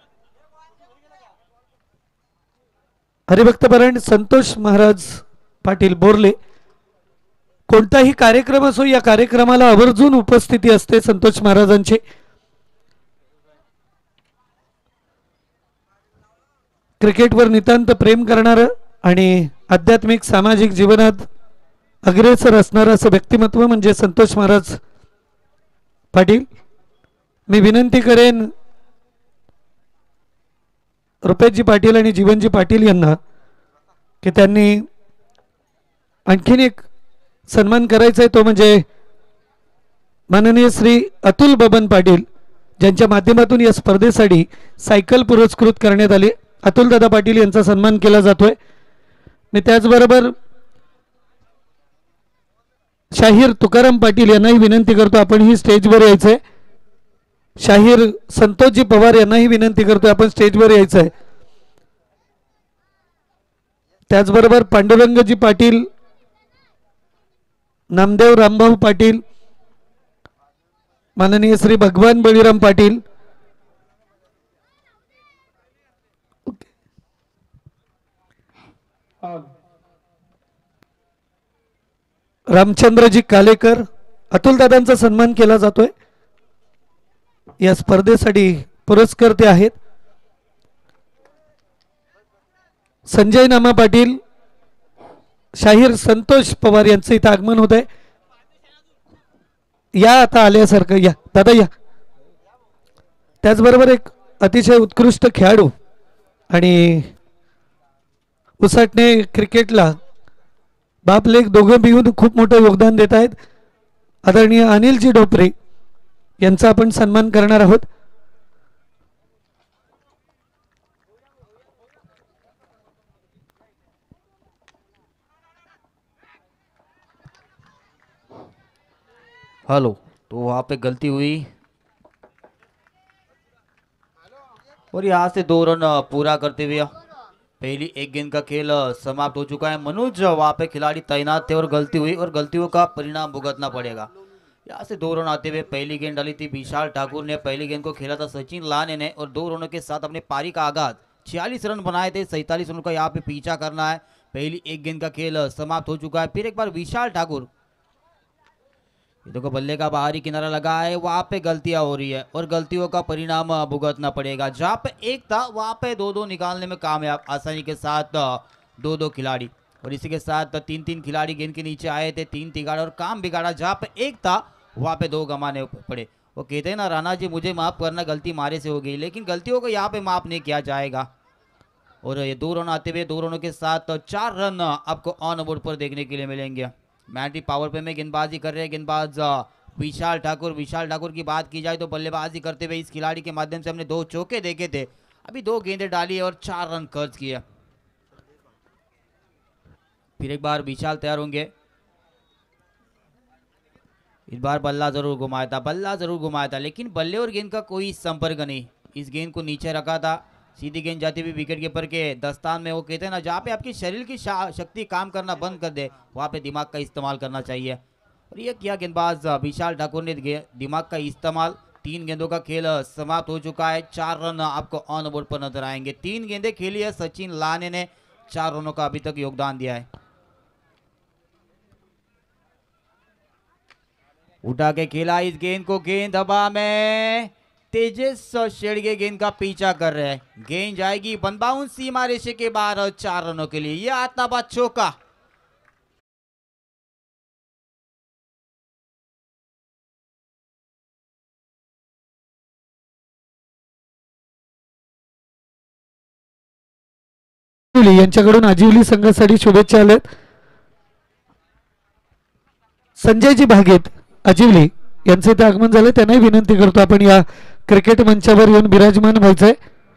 S1: हरिभक्तपरायण संतोष महाराज पाटील बोरले, कोणताही कार्यक्रम असो या कार्यक्रमाला आवर्जून उपस्थिती असते संतोष महाराजांची. क्रिकेटवर नितांत प्रेम करणारं आणि आध्यात्मिक सामाजिक जीवनात अग्रेसर असणारं असं व्यक्तिमत्व म्हणजे संतोष महाराज पाटील. मी विनंती करेन रुपेशजी पाटील आणि जीवनजी पाटील यांना की त्यांनी आणखीन एक सन्मान करायचा आहे, तो म्हणजे माननीय श्री अतुल बबन पाटील ज्यांच्या माध्यमातून या स्पर्धेसाठी सायकल पुरस्कृत करण्यात आली. अतुल दादा पाटील यांचा सन्मान केला जातोय. मी त्याचबरोबर शाहीर तुकाराम पाटील यांनाही विनंती करतो आपण ही स्टेजवर यायचंय. शाहीर संतोषजी पवार यांनाही विनंती करतो आपण स्टेजवर यायचंय. त्याचबरोबर पांडुरंगजी पाटील, नामदेव रामभाऊ पाटील, माननीय श्री भगवान बळीराम पाटील, रामचंद्रजी कालेकर, अतुलदादांचा सन्मान केला जातोय. या स्पर्धेसाठी पुरस्कर्ते आहेत संजय नामा पाटील, शाहीर संतोष पवार यांचं इथं आगमन होत आहे. या आता आल्यासारखं या दादा या. त्याचबरोबर एक अतिशय उत्कृष्ट खेळाडू आणि उसाटणे क्रिकेटला बाप लेक दोघं मिळून खूप मोठं योगदान देत आहेत आदरणीय अनिलजी ढोपरे यांचा आपण सन्मान करणार आहोत.
S4: हेलो, तो वहाँ पे गलती हुई और यहाँ से 2 रन पूरा करते हुए पहली एक गेंद का खेल समाप्त हो चुका है. मनोज वहाँ पे खिलाड़ी तैनात थे और गलती हुई और गलतियों का परिणाम भुगतना पड़ेगा. यहाँ से 2 रन आते हुए पहली गेंद डाली थी विशाल ठाकुर ने, पहली गेंद को खेला था सचिन लाने ने और 2 रनों के साथ अपने पारी का आगाज 46 रन बनाए थे. 47 रन का यहाँ पे पीछा करना है. पहली एक गेंद का खेल समाप्त हो चुका है. फिर एक बार विशाल ठाकुर, देखो बल्ले का बाहरी किनारा लगा है, वहां पे गलतियां हो रही है और गलतियों का परिणाम भुगतना पड़ेगा. जहां पे एक था वहां पे 2-2 निकालने में कामयाब आसानी के साथ 2-2 खिलाड़ी और इसी के साथ 3-3 खिलाड़ी गेंद के नीचे आए थे, 3 तिगाड़ा और काम बिगाड़ा. जहां पे एक था वहां पे 2 गंवाने पड़े. वो कहते हैं ना राणा जी मुझे माफ करना, गलती मारे से हो गई, लेकिन गलतियों को यहाँ पे माफ नहीं किया जाएगा. और ये 2 रन आते हुए 2 रनों के साथ 4 रन आपको ऑन बोर्ड पर देखने के लिए मिलेंगे. मैटी पावर प्ले में गेंदबाजी कर रहे हैं गेंदबाज विशाल ठाकुर. विशाल ठाकुर की बात की जाए तो बल्लेबाजी करते हुए इस खिलाड़ी के माध्यम से हमने 2 चौके देखे थे. अभी 2 गेंदें डाली है और 4 रन खर्च किए. फिर एक बार विशाल तैयार होंगे. इस बार बल्ला जरूर घुमाया था लेकिन बल्ले और गेंद का कोई संपर्क नहीं. इस गेंद को नीचे रखा था, सीधी गेंद जाती हुई विकेट कीपर के दस्तान में. वो कहते हैं ना जहाँ पे आपकी शरीर की शक्ति काम करना बंद कर दे वहाँ पे दिमाग का इस्तेमाल करना चाहिए. और ये किया गेंदबाज विशाल ठाकुर ने दिमाग का इस्तेमाल. 3 गेंदों का खेल समाप्त हो चुका है. 4 रन आपको ऑन बोर्ड पर नजर आएंगे. 3 गेंदें खेली है सचिन लाने ने, 4 रनों का अभी तक योगदान दिया है. उठा के खेला इस गेंद को, गेंद हवा में, तेजस शेड़गे गेंद का पीछा कर रहे हैं. गेंद जाएगी बंद बाउंस सीमा रेशे के बाहर 4 रनों के लिए. यह आताबाद चौका.
S1: यांच्याकडून आजिवली संघासाठी शुभेच्छा आल्यात. संजयजी भागेत आजिवली यांचे इथे आगमन झाले, त्यांनाही विनंती करतो आपण या क्रिकेट मंचावर येऊन विराजमान व्हायचंय.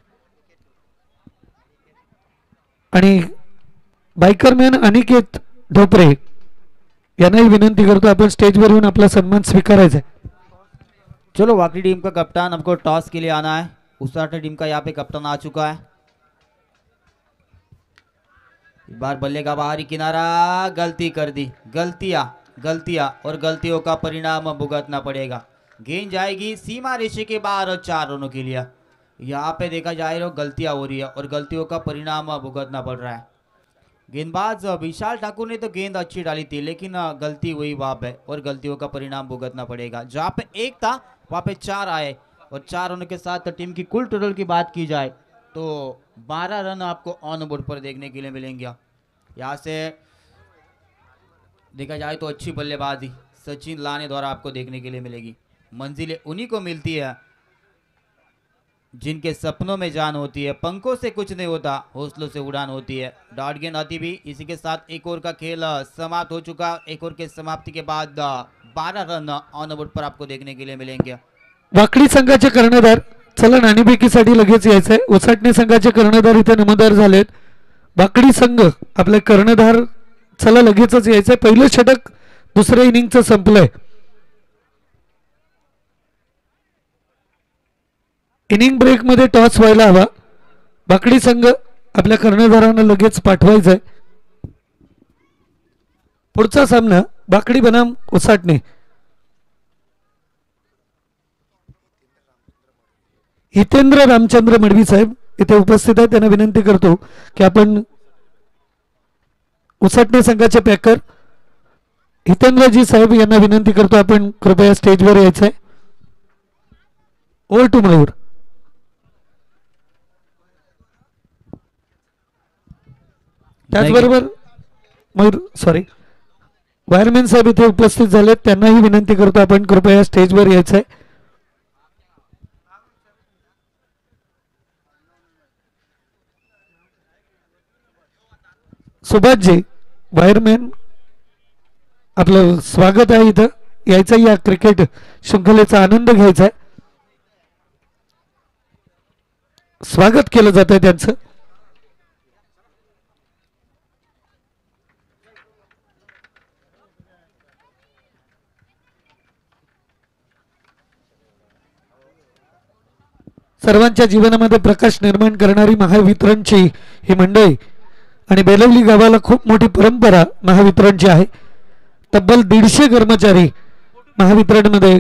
S1: आणि बायकरमॅन अनिकेत ढोपरे यांनाही विनंती करतो आपण स्टेजवर येऊन आपला सन्मान स्वीकारायचा है.
S4: चलो वाकड़ी टीम का कप्तान हमको टॉस के लिए आना है. उसाटे टीम का यहाँ पे कप्तान आ चुका है. इस बार बल्ले का बाहरी किनारा, गलती कर दी। गलतियां और गलतियों का परिणाम भुगतना पड़ेगा। गेंद जाएगी सीमा रेषे के बाहर और 4 रनों के लिए। यहाँ पे देखा जाए तो गलतियां हो रही है और गलतियों का परिणाम भुगतना पड़ रहा है। गेंदबाज विशाल ठाकुर ने तो गेंद अच्छी डाली थी, लेकिन गलती हुई वहां पे और गलतियों का परिणाम भुगतना पड़ेगा। जहां पे 1 था वहां पे 4 आए और 4 रनों के साथ टीम की कुल टोटल की बात की जाए तो 12 रन आपको ऑन बोर्ड पर देखने के लिए मिलेंगे। यहाँ से देखा जाए तो अच्छी बल्लेबाजी सचिन लाने द्वारा आपको देखने के लिए मिलेगी। मंजिलें उन्हीं को मिलती है जिनके सपनों में जान होती है। पंखों से कुछ नहीं होता, हौसलों से उड़ान होती है। डॉट गेंद आती भी। इसी के साथ एक ओवर का खेल समाप्त हो चुका। एक ओवर के समाप्ति के बाद 12 रन ऑन बोर्ड पर आपको देखने के लिए मिलेंगे।
S1: वाकडी संघाचे कर्णधार चला नाणेफेकीसाठी लगेच यायचंय। उसाटणे संघाचे कर्णधार इथे नमूदार झालेत। वाकडी संघ आपले कर्णधार चला लगेचच यायचंय। पहिलं षटक दुसऱ्या इनिंगचं संपलंय। इनिंग ब्रेक मध्ये टॉस व्हायला हवा। वाकडी संघ आपल्या कर्णधारांना लगेच पाठवायचंय। पुढचा सामना वाकडी बनाम उसाटणे। हितेंद्र रामचंद्र मडवी साहेब इथे उपस्थित आहेत। त्यांना विनंती करतो की आपण उसाटणे संघाचे पॅकर हितेंद्रजी साहेब यांना विनंती करतो आपण कृपया स्टेजवर यायचंय। Over to Mayur. त्याचबरोबर मयूर सॉरी वायरमॅन साहेब इथे उपस्थित झालेत। त्यांनाही विनंती करतो आपण कृपया स्टेजवर यायचंय। सुभाषजी वायरमॅन आपलं स्वागत आहे। इथं यायचं, या क्रिकेट शृंखलेचा आनंद घ्यायचा आहे। स्वागत केलं जात आहे त्यांचं। सर्वांच्या जीवनामध्ये प्रकाश निर्माण करणारी महावितरणची ही मंडळी आणि बेलवली गावाला खूप मोठी परंपरा महावितरणची आहे। तब्बल 150 कर्मचारी महावितरणमध्ये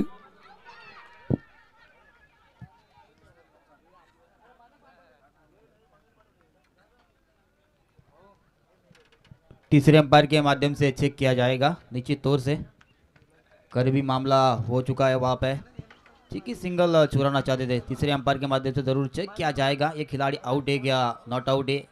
S4: तीसरे अंपायर के माध्यम से चेक किया जाएगा। निश्चित तौर से करीबी मामला हो चुका है वहां पे। ठीक ही सिंगल चुराना चाहते थे, तीसरे अंपायर के माध्यम से जरूर चेक किया जाएगा ये खिलाड़ी आउट है क्या नॉट आउट है।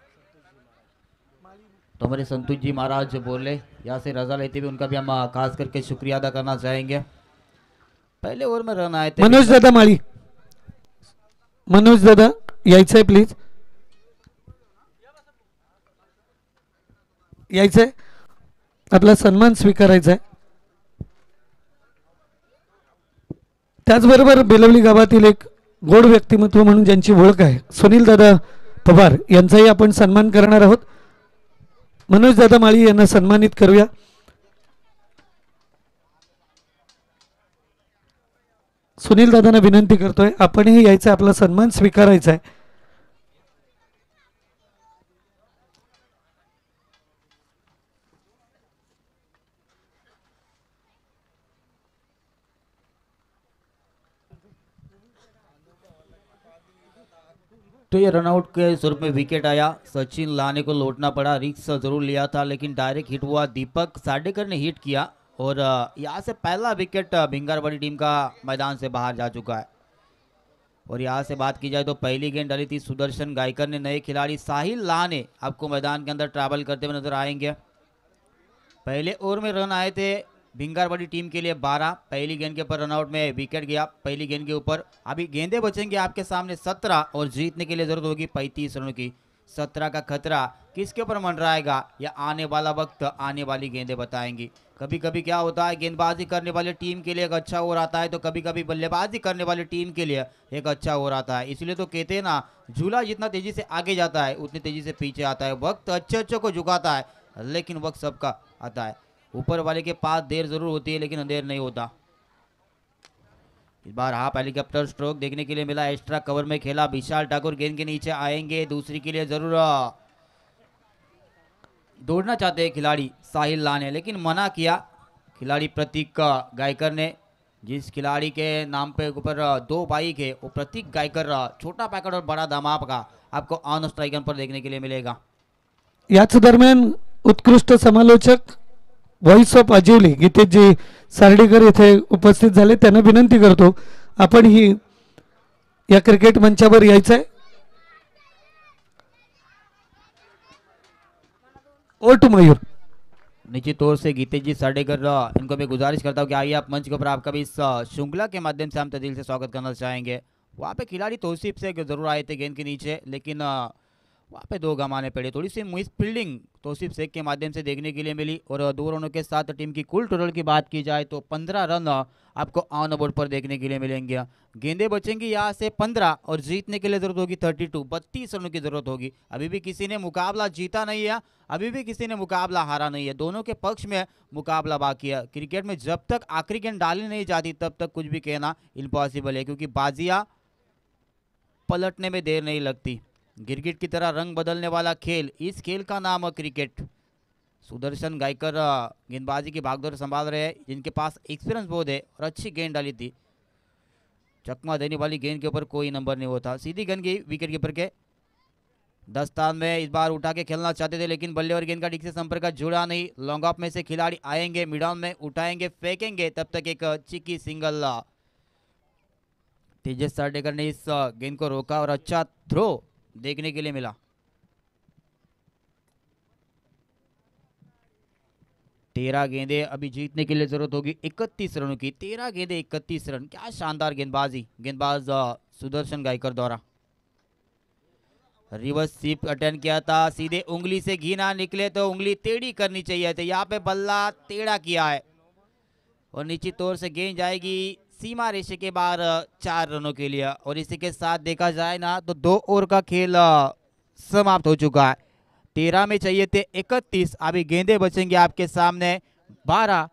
S4: तो हमारे संतोष जी महाराज बोले यहाँ से रजा लेते हुए उनका भी हम खास करके शुक्रिया अदा करना चाहेंगे। पहले ओवर में रन आए थे।
S1: मनोज दादा माळी, मनोज दादा यायचंय प्लीज, यायचंय, आपला सन्मान स्वीकारायचा आहे। त्याचबरोबर बेलवली गावातील एक गोड व्यक्तिमत्व म्हणून ज्यांची ओळख आहे सुनील दादा पवार यांचाही आपण सन्मान करणार आहोत। मनोज दादा माळी यांना सन्मानित करूया। सुनील दादांना विनंती करतोय आपणही यायचं, आपला सन्मान स्वीकारायचा आहे।
S4: तो ये रनआउट के स्वरूप में विकेट आया। सचिन लाने को लौटना पड़ा, रिक्स जरूर लिया था लेकिन डायरेक्ट हिट हुआ। दीपक साडेकर ने हिट किया और यहाँ से पहला विकेट भिंगारवाड़ी टीम का मैदान से बाहर जा चुका है। और यहाँ से बात की जाए तो पहली गेंद डाली थी सुदर्शन गायकर ने। नए खिलाड़ी साहिल लाने आपको मैदान के अंदर ट्रैवल करते हुए नजर आएंगे। पहले ओवर में रन आए थे भिंगारवाड़ी टीम के लिए 12। पहली गेंद के ऊपर रनआउट में विकेट गया। पहली गेंद के ऊपर अभी गेंदें बचेंगे आपके सामने 17 और जीतने के लिए जरूरत होगी 35 रनों की। 17 का खतरा किसके ऊपर मंडराएगा या आने वाला वक्त आने वाली गेंदें बताएंगी। कभी कभी क्या होता है गेंदबाजी करने वाले टीम के लिए एक अच्छा ओवर आता है तो कभी कभी बल्लेबाजी करने वाले टीम के लिए एक अच्छा ओवर आता है। इसलिए तो कहते हैं ना झूला जितना तेजी से आगे जाता है उतनी तेजी से पीछे आता है। वक्त अच्छे अच्छे को झुकाता है लेकिन वक्त सबका आता है। ऊपर वाले के पास देर जरूर होती है लेकिन अंधेर नहीं होता। इस बार हाफ हेलीकॉप्टर स्ट्रोक देखने के लिए मिला। एक्स्ट्रा कवर में खेला विशाल ठाकुर गेंद के नीचे आएंगे। दूसरी के लिए जरूर दौड़ना चाहते हैं खिलाड़ी साहिल लाने, लेकिन मना किया खिलाड़ी प्रतीक गायकर ने। जिस खिलाड़ी के नाम पे ऊपर दो बाइक है वो प्रतीक गायकर। छोटा पैकेट और बड़ा दामाप का आपको ऑन स्ट्राइकन पर देखने के लिए मिलेगा।
S1: याच दरम्यान उत्कृष्ट समालोचक व्हॉइस ऑफ आजिवली गीतेशजी सार्डीकर येथे उपस्थित झाले. त्यांना विनंती करतो आपण ही या क्रिकेट मंचावर यायचं आहे. ओट मयूर.
S4: निश्चित तौर से गीतेश जी साडेकर इनको मैं गुजारिश करता हूँ कि आइए आप मंच के ऊपर, आपका भी इस श्रृंखला के माध्यम से हम दिल से स्वागत करना चाहेंगे। वहाँ पे खिलाड़ी तौसीफ से जरूर आए थे गेंद के नीचे, लेकिन वहाँ पे दो गंवाने पड़े। थोड़ी सी मिस फील्डिंग तौसीफ शेख के माध्यम से देखने के लिए मिली। और 2 रनों के साथ टीम की कुल टोटल की बात की जाए तो 15 रन आपको ऑन बोर्ड पर देखने के लिए मिलेंगे। गेंदे बचेंगी यहाँ से 15 और जीतने के लिए जरूरत होगी 32 रनों की जरूरत होगी। अभी भी किसी ने मुकाबला जीता नहीं है, अभी भी किसी ने मुकाबला हारा नहीं है, दोनों के पक्ष में मुकाबला बाकी है। क्रिकेट में जब तक आखिरी गेंद डाली नहीं जाती तब तक कुछ भी कहना इम्पॉसिबल है, क्योंकि बाजियां पलटने में देर नहीं लगती। गिरगिट की तरह रंग बदलने वाला खेल, इस खेल का नाम है क्रिकेट। सुदर्शन गायकर गेंदबाजी की भागदौड़ संभाल रहे हैं, जिनके पास एक्सपीरियंस बहुत है और अच्छी गेंद डाली थी। चकमा देने वाली गेंद के ऊपर कोई नंबर नहीं होता, सीधी गेंद गई विकेट कीपर के दस्तान में। इस बार उठा के खेलना चाहते थे, लेकिन बल्ले और गेंद का ठीक से संपर्क जुड़ा नहीं। लॉन्ग ऑफ में से खिलाड़ी आएंगे, मिड ऑन में उठाएंगे, फेंकेंगे, तब तक एक चिकी सिंगल तेजस सार्डेकर ने इस गेंद को रोका और अच्छा थ्रो देखने के लिए मिला। 13 गेंदे अभी जीतने के लिए जरूरत होगी 31 रनों की। 13 गेंदे 31 रन, क्या शानदार गेंदबाजी गेंदबाज सुदर्शन गायकर द्वारा। रिवर्स स्वीप अटेंड किया था, सीधे उंगली से घी ना निकले तो उंगली टेढ़ी करनी चाहिए थी, यहाँ पे बल्ला टेढ़ा किया है और निश्चित तौर से गेंद जाएगी सीमा रेशे के बाहर 4 रनों के लिए। और इसी के साथ देखा जाए ना तो 2 ओवर का खेल समाप्त हो चुका है। 13 में चाहिए थे 31, अभी गेंदे बचेंगे आपके सामने 12।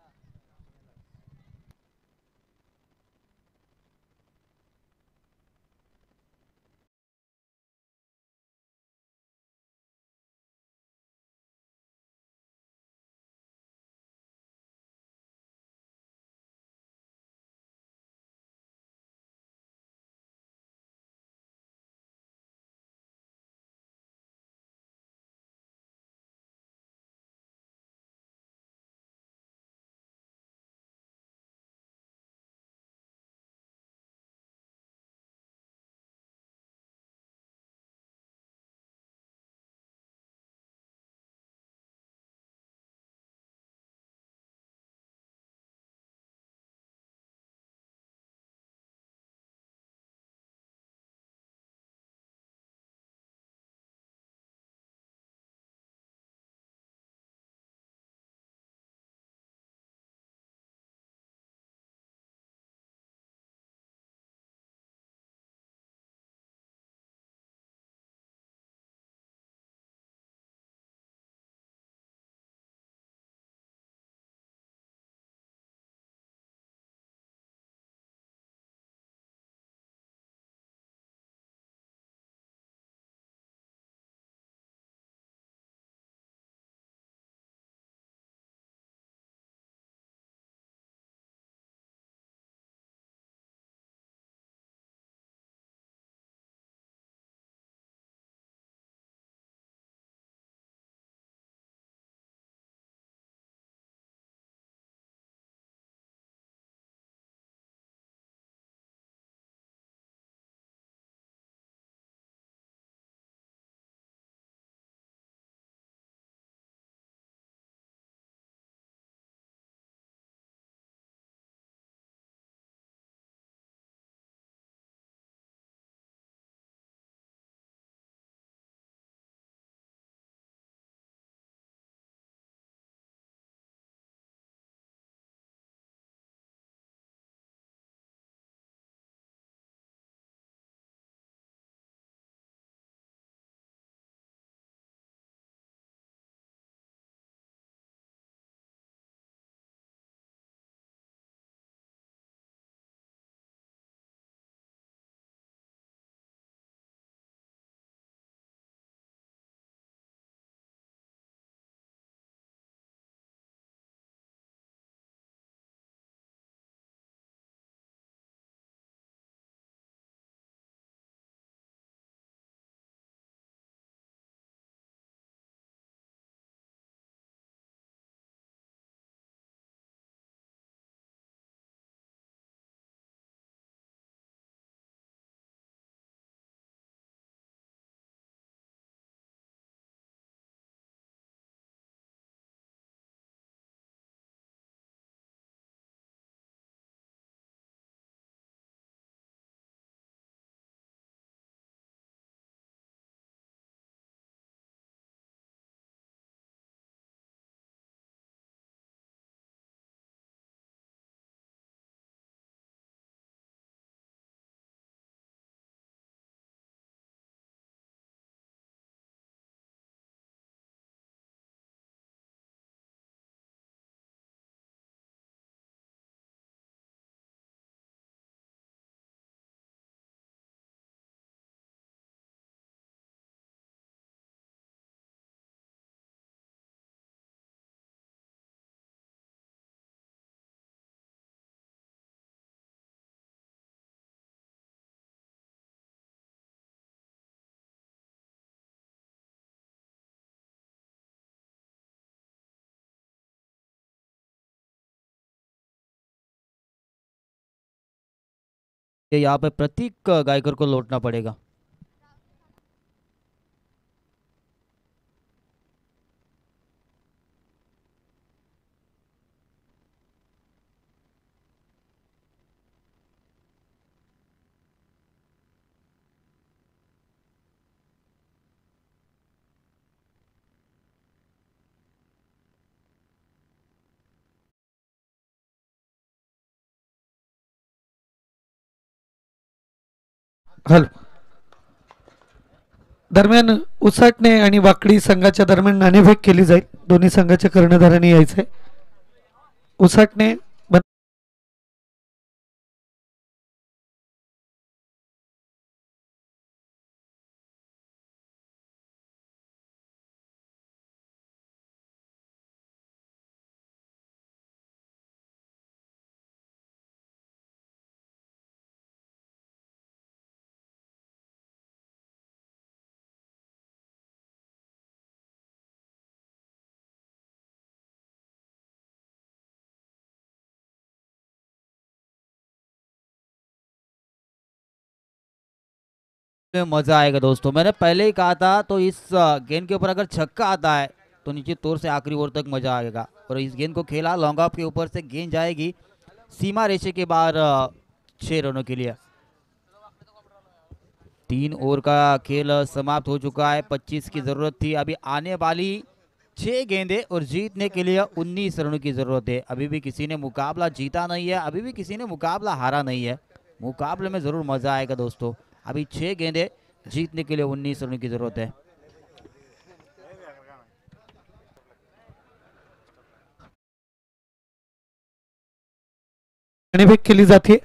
S4: यहाँ पे प्रतीक गायकर को लौटना पड़ेगा।
S1: हॅलो. दरम्यान उसाटणे आणि वाकडी संघाच्या दरम्यान नाणेफेक केली जाईल. दोन्ही संघाच्या कर्णधारांनी यायचंय. उसाटणे
S4: में मजा आएगा दोस्तों। मैंने पहले ही कहा था, तो इस गेंद के ऊपर अगर छक्का आता है तो निश्चित तौर से आखिरी ओवर तक मजा आएगा। और इस गेंद को खेला लॉन्ग ऑफ के ऊपर से, गेंद जाएगी सीमा रेशे के बाहर 6 रनों के लिए। 3 ओवर का खेल समाप्त हो चुका है। 25 की जरूरत थी। अभी आने वाली 6 गेंदें और जीतने के लिए 19 रनों की जरूरत है। अभी भी किसी ने मुकाबला जीता नहीं है, अभी भी किसी ने मुकाबला हारा नहीं है। मुकाबले में जरूर मजा आएगा दोस्तों। अभी 6 गेंदें, जीतने के लिए 19 रनों की जरूरत है।
S1: नाणेफेक केली जाते.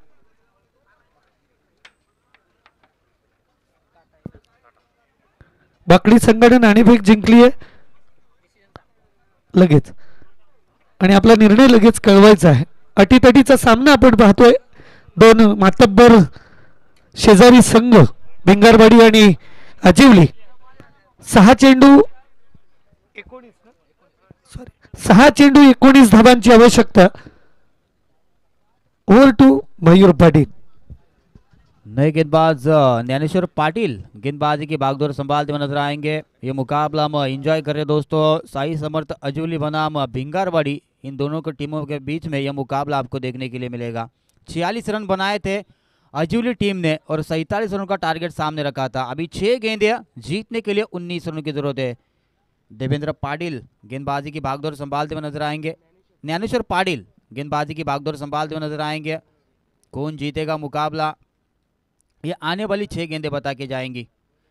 S1: वाकडी संघाने नाणेफेक जिंकली आहे लगेच, आणि आपला निर्णय लगेच कळवायचा आहे. अटीतटीचा सामना आपण पाहतोय. दोन मातब्बर शेजारी संघ भिंगारवाडी आणि आजिवली. 6 चेंडू 19 धावांची आवश्यकता. Over to Mayur Patil.
S4: नए गेंदबाज ज्ञानेश्वर पाटिल गेंदबाजी की बागडोर संभालते हुए नजर आएंगे। ये मुकाबला हम एंजॉय कर रहे हैं दोस्तों। साई समर्थ अजूली बनाम भिंगारवाड़ी, इन दोनों की टीमों के बीच में यह मुकाबला आपको देखने के लिए मिलेगा। 46 रन बनाए थे अजूली टीम ने और 47 रनों का टारगेट सामने रखा था। अभी 6 गेंदें, जीतने के लिए 19 रनों की जरूरत है। देवेंद्र पाटिल गेंदबाजी की भागदौड़ संभालते हुए नजर आएंगे। ज्ञानेश्वर पाटिल गेंदबाजी की भागदौड़ संभालते हुए नजर आएंगे। कौन जीतेगा मुकाबला, ये आने वाली 6 गेंदें बता के जाएंगी।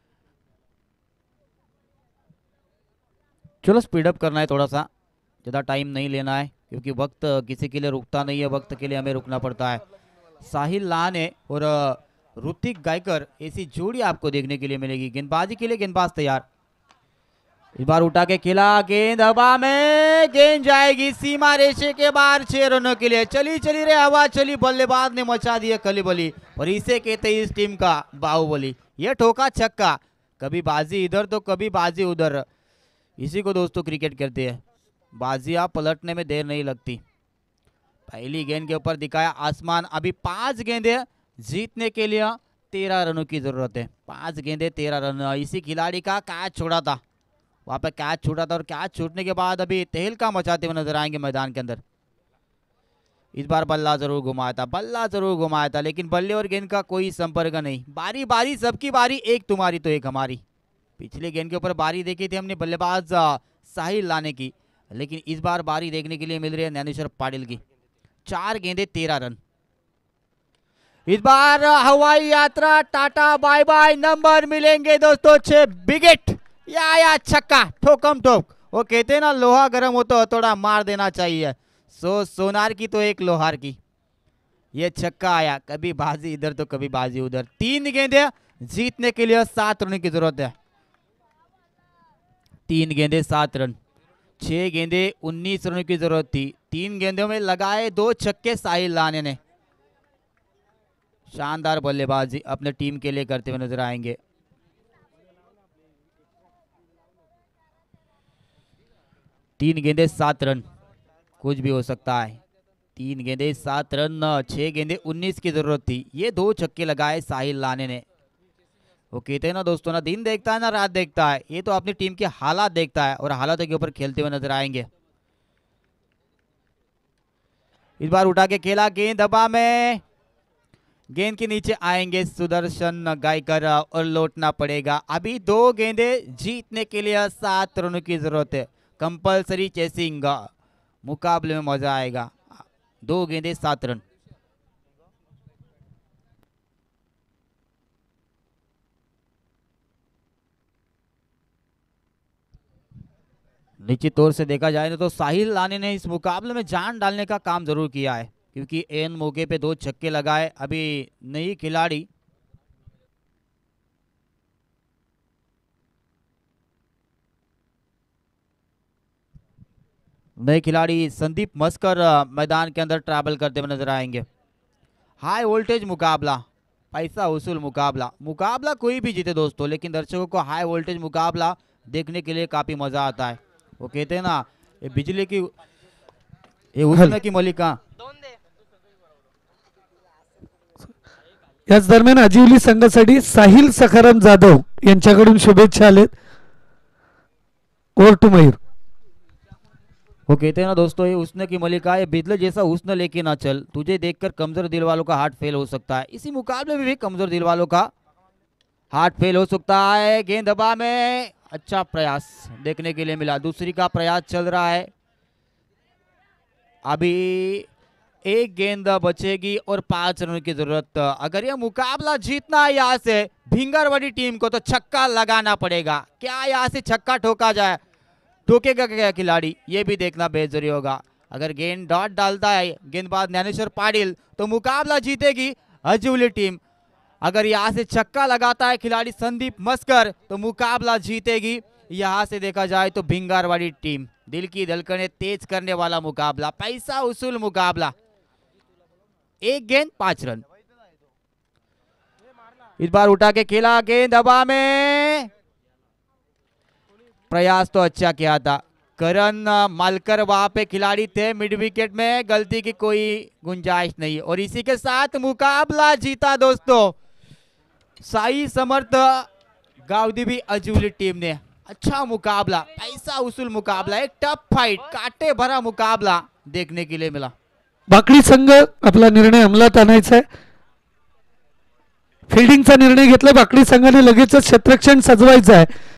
S4: चलो स्पीडअप करना है, थोड़ा सा ज़्यादा टाइम नहीं लेना है, क्योंकि वक्त किसी के लिए रुकता नहीं है, वक्त के लिए हमें रुकना पड़ता है। साहिल लाने और ऋतिक गायकर ऐसी जोड़ी आपको देखने के लिए मिलेगी। गेंदबाजी के लिए गेंदबाज तैयार। इस बार उठा के खिला, गेंद हवा में, गेंद जाएगी सीमा रेशे के बाहर 6 रनों के लिए। चली चली रे हवा चली, बल्लेबाज ने मचा दिया खलीबली, और इसे कहते हैं इस टीम का बाहुबली। ये ठोका छक्का, कभी बाजी इधर तो कभी बाजी उधर। इसी को दोस्तों क्रिकेट कहते हैं। बाजियां पलटने में देर नहीं लगती। पहली गेंद के ऊपर दिखाया आसमान। अभी 5 गेंदें, जीतने के लिए 13 रनों की जरूरत है। 5 गेंदें 13 रन। इसी खिलाड़ी का कैच छोड़ा था, वहां पे कैच छूटा था, और कैच छूटने के बाद अभी तहलका मचाते हुए नजर आएंगे मैदान के अंदर। इस बार बल्ला जरूर घुमाया था, बल्ला जरूर घुमाया था, लेकिन बल्ले और गेंद का कोई संपर्क नहीं। बारी बारी सबकी बारी, एक तुम्हारी तो एक हमारी। पिछले गेंद के ऊपर बारी देखी थी हमने बल्लेबाज साहिल लाने की, लेकिन इस बार बारी देखने के लिए मिल रही है ज्ञानेश्वर पाटिल की। 4 गेंदें 13 रन। इस बार हवाई यात्रा टाटा बाय बाय, नंबर मिलेंगे दोस्तों 6 विकेट या छक्का, ठोकम ठोक। वो कहते हैं ना, लोहा गर्म हो तो हथौड़ा मार देना चाहिए। सोनार की तो एक लोहार की। ये छक्का आया, कभी बाजी इधर तो कभी बाजी उधर। 3 गेंदें, जीतने के लिए 7 रन की जरूरत है। 3 गेंदें 7 रन। 6 गेंदें 19 रनों की जरूरत थी। 3 गेंदों में लगाए 2 छक्के साहिल लाने ने। शानदार बल्लेबाजी अपने टीम के लिए करते हुए नजर आएंगे। तीन गेंदें 7 रन, कुछ भी हो सकता है। 3 गेंदे 7 रन, 6 गेंदे 19 की जरूरत थी। ये 2 छक्के लगाए साहिल लाने ने। वो कहते हैं ना दोस्तों, ना दिन देखता है ना रात देखता है, ये तो अपनी टीम के हालात देखता है और हालातों के ऊपर खेलते हुए नजर आएंगे। इस बार उठा के खेला, गेंद हवा में, गेंद के नीचे आएंगे सुदर्शन गायकर और लौटना पड़ेगा। अभी 2 गेंदे जीतने के लिए 7 रनों की जरूरत है। कंपलसरी चेसिंग, मुकाबले में मजा आएगा। 2 गेंदे 7 रन। निश्चित तौर से देखा जाए तो साहिल लाने ने इस मुकाबले में जान डालने का काम जरूर किया है, क्योंकि एन मौके पे 2 छक्के लगाए। अभी नई खिलाड़ी संदीप मस्कर मैदान के अंदर ट्रैवल करते हुए नजर आएंगे। हाई वोल्टेज मुकाबला, पैसा वसूल मुकाबला कोई भी जीते दोस्तों, लेकिन दर्शकों को हाई वोल्टेज मुकाबला देखने के लिए काफी मजा आता है। वो कहते हैं ना, ये बिजली की, ये उष्ण की मलिका।
S1: याच दरम्यान अजिवली संघासाठी साहिल सखाराम जाधव यांच्याकडून शुभेच्छा आलेत। Over to Mayur.
S4: वो कहते हैं ना दोस्तों, ये उष्ण की मलिका, ये बिजली जैसा उष्ण लेके ना चल, तुझे देखकर कमजोर दिल वालों का हार्ट फेल हो सकता है। इसी मुकाबले में भी कमजोर दिल वालों का हार्ट फेल हो सकता है। गेंद हवा में, अच्छा प्रयास देखने के लिए मिला। दूसरी का प्रयास चल रहा है। अभी 1 गेंद बचेगी और 5 रन की जरूरत। अगर यह मुकाबला जीतना है यहाँ से भिंगरवाड़ी टीम को, तो छक्का लगाना पड़ेगा। क्या यहाँ से छक्का ठोका जाए, ठोकेगा क्या खिलाड़ी, ये भी देखना बेहद जरूरी होगा। अगर गेंद डॉट डालता है गेंदबाज ज्ञानेश्वर पाटिल, तो मुकाबला जीतेगी अजिवली टीम। अगर यहाँ से छक्का लगाता है खिलाड़ी संदीप मस्कर, तो मुकाबला जीतेगी यहाँ से देखा जाए तो भिंगारवाड़ी टीम। दिल की धड़कनें तेज करने वाला मुकाबला, पैसा वसूल मुकाबला। 1 गेंद 5 रन। इस बार उठा के खेला, गेंद हवा में, प्रयास तो अच्छा किया था। करण मालकर वहां पे खिलाड़ी थे मिड विकेट में, गलती की कोई गुंजाइश नहीं। और इसी के साथ मुकाबला जीता दोस्तों साई समर्थ गावदीवी अजिवली टीम ने। अच्छा मुकाबला, पैसा वसूल मुकाबला, एक टफ फाइट, काटे भरा मुकाबला देखने के लिए मिला।
S1: बाकडी संघ आपला निर्णय अंमलात आणायचा आहे। फिल्डिंगचा निर्णय घेतला, बाकडी संघाने लगेचच क्षेत्ररक्षण सजवायचं आहे।